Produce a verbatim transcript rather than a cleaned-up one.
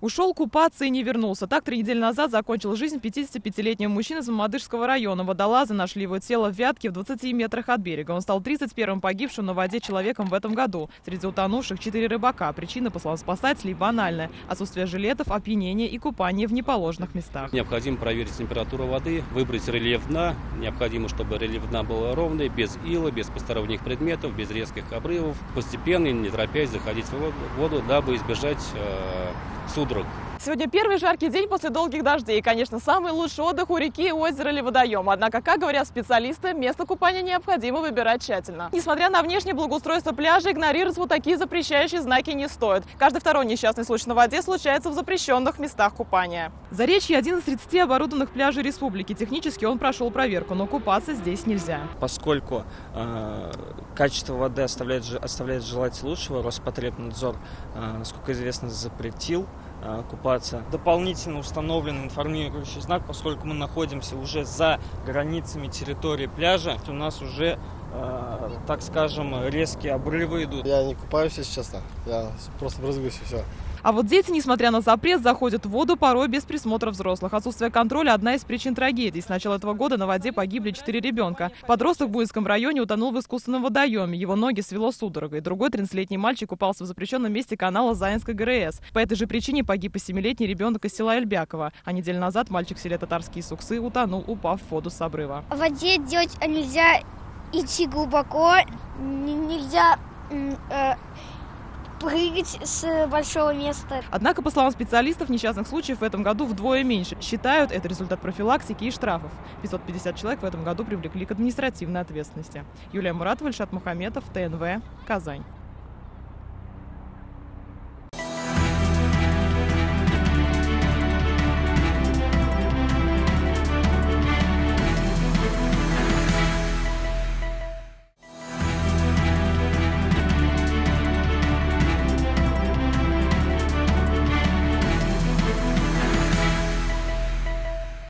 Ушел купаться и не вернулся. Так три недели назад закончил жизнь пятидесятипятилетний мужчина из Мамадышского района. Водолазы нашли его тело в Вятке в двадцати метрах от берега. Он стал тридцать первым погибшим на воде человеком в этом году. Среди утонувших четыре рыбака. Причина, по словам спасателей, банальная: отсутствие жилетов, опьянение и купание в неположенных местах. Необходимо проверить температуру воды, выбрать рельеф дна. Необходимо, чтобы рельеф дна был ровный, без ила, без посторонних предметов, без резких обрывов. Постепенно, не торопясь, заходить в воду, дабы избежать э, судорог. Сегодня первый жаркий день после долгих дождей. И, конечно, самый лучший отдых у реки, озера или водоема. Однако, как говорят специалисты, место купания необходимо выбирать тщательно. Несмотря на внешнее благоустройство пляжа, игнорировать вот такие запрещающие знаки не стоит. Каждый второй несчастный случай на воде случается в запрещенных местах купания. Заречье – один из тридцати оборудованных пляжей республики. Технически он прошел проверку, но купаться здесь нельзя. Поскольку э, качество воды оставляет, оставляет желать лучшего, Роспотребнадзор, э, насколько известно, запретил купаться. Дополнительно установлен информирующий знак, поскольку мы находимся уже за границами территории пляжа. У нас уже, э, так скажем, резкие обрывы идут. Я не купаюсь, если честно. Я просто брызгаюсь и все. А вот дети, несмотря на запрет, заходят в воду порой без присмотра взрослых. Отсутствие контроля – одна из причин трагедии. С начала этого года на воде погибли четыре ребенка. Подросток в Буинском районе утонул в искусственном водоеме. Его ноги свело судорогой. Другой тринадцатилетний мальчик купался в запрещенном месте канала Заинской ГРС. По этой же причине погиб и семилетний ребенок из села Эльбяково. А неделю назад мальчик в селе Татарские Суксы утонул, упав в воду с обрыва. В воде делать нельзя идти глубоко, нельзя... Э прыгать с большого места. Однако, по словам специалистов, несчастных случаев в этом году вдвое меньше. Считают, это результат профилактики и штрафов. пятьсот пятьдесят человек в этом году привлекли к административной ответственности. Юлия Муратова, Ильшат Мухаметов, ТНВ, Казань.